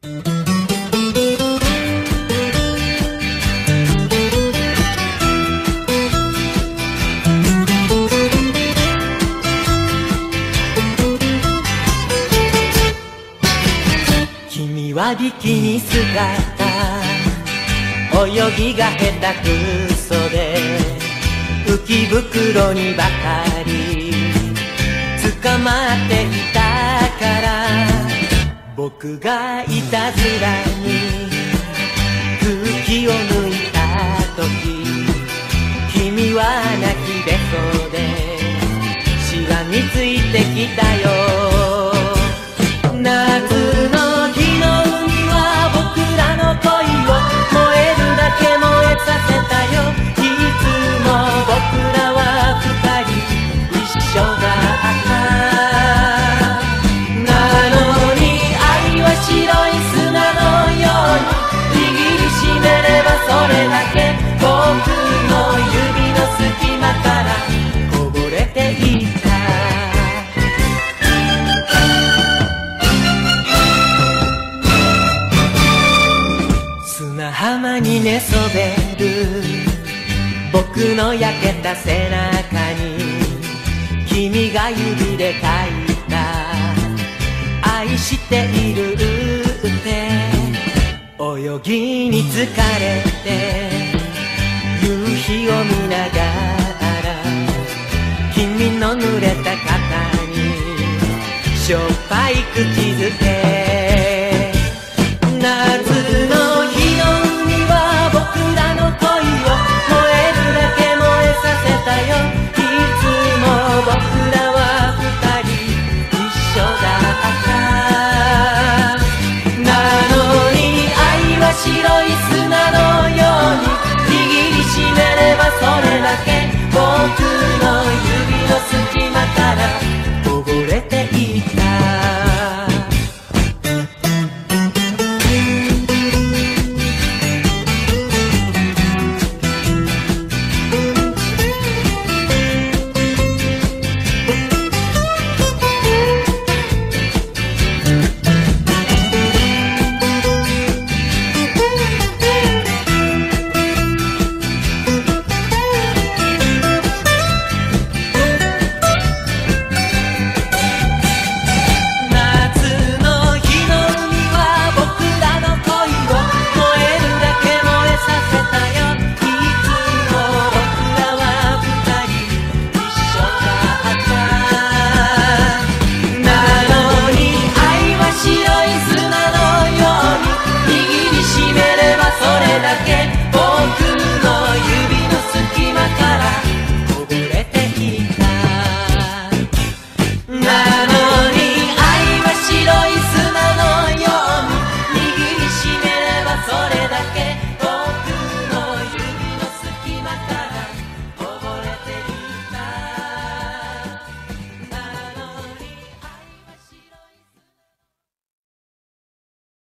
君はビキニ姿、泳ぎが下手くそで浮き袋にばかり捕まっていたから、僕がいたずらに空気を抜いた時、君は泣きべそでしがみついてきたよ。夏の日の海は僕らの恋を燃えるだけ燃えさせたよ。いつも僕らは二人一緒だった。なのに愛は白い砂のように握りしめればそれだけ、僕の指の隙間からこぼれていった。砂浜に寝そべる僕の焼けた背中に君が指で書いた愛しているって。泳ぎに疲れて夕日を見ながら君の濡れた肩にしょっぱい口づけ